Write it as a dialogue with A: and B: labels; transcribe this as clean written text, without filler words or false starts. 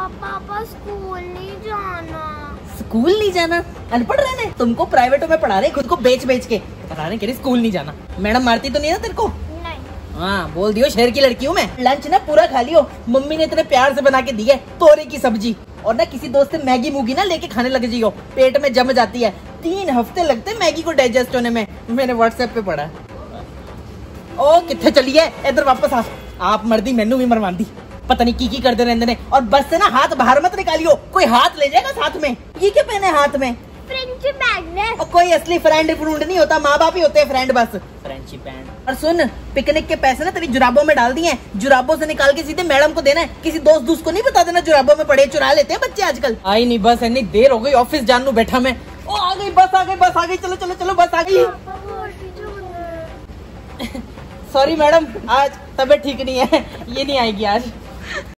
A: पापा स्कूल नहीं जाना।
B: स्कूल नहीं जाना? अनपढ़ रहने? तुमको प्राइवेटों में पढ़ा रहे, खुद को बेच बेच के पढ़ा रहे, कह रही स्कूल नहीं जाना। मैडम मारती तो नहीं है तेरे को?
A: नहीं।
B: हाँ बोल दियो, शहर की लड़की हूँ मैं। लंच ना पूरा खा लियो, मम्मी ने इतने प्यार से बना के दी है, तोरे की सब्जी। और ना किसी दोस्त से मैगी मूगी ना लेके खाने लग जाइयो, पेट में जम जाती है। 3 हफ्ते लगते मैगी को डाइजेस्ट होने में, मैंने व्हाट्सएप पे पढ़ा। ओ कितने चलिए, इधर वापस आ। आप मर्दी मैनू भी मरवांदी, पता नहीं की करते रहते ने। और बस से ना हाथ बाहर मत निकालियो, कोई हाथ ले जाएगा साथ में। ये क्या पहने हाथ में?
A: फ्रेंडशिप बैंड है।
B: और कोई असली फ्रेंड फ्रूंड नहीं होता, माँ बाप ही होते हैं फ्रेंड, बस फ्रेंडशिप बैंड। और सुन, पिकनिक के पैसे ना तेरी जुराबों में डाल दिए, जुराबों से निकाल के सीधे मैडम को देना है। किसी दोस्त को नहीं बता देना जुराबों में पड़े, चुरा लेते हैं बच्चे आजकल। आई नहीं, बस इतनी देर हो गई, ऑफिस जानू बैठा मैं। ओ आ गई बस, आ गई बस, आ गई, चलो चलो चलो बस आ गई। सॉरी मैडम, आज तबीयत ठीक नहीं है, ये नहीं आएगी आज।